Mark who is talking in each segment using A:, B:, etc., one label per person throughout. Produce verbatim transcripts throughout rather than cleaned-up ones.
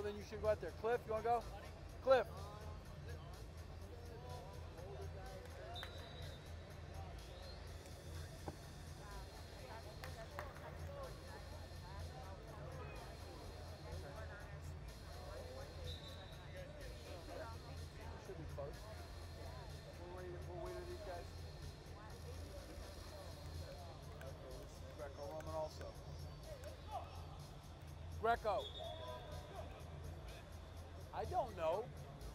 A: well, then you should go out there. Cliff, you want to go? Cliff. Should be close. We'll wait, we'll wait for these guys. Okay, this is Greco-Roman also. Greco. I don't know.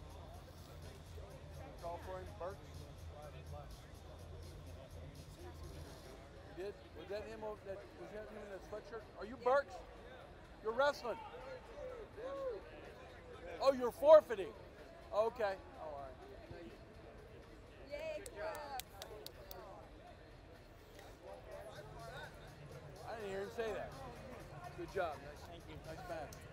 A: Call for him, Burks. You did? Was that him? That, was that him in that sweatshirt? Are you Burks? You're wrestling. Oh, you're forfeiting. Okay. Oh, all right.
B: Yay, Cliff.
A: I didn't hear him say that. Good job. Nice, thank you. Nice match.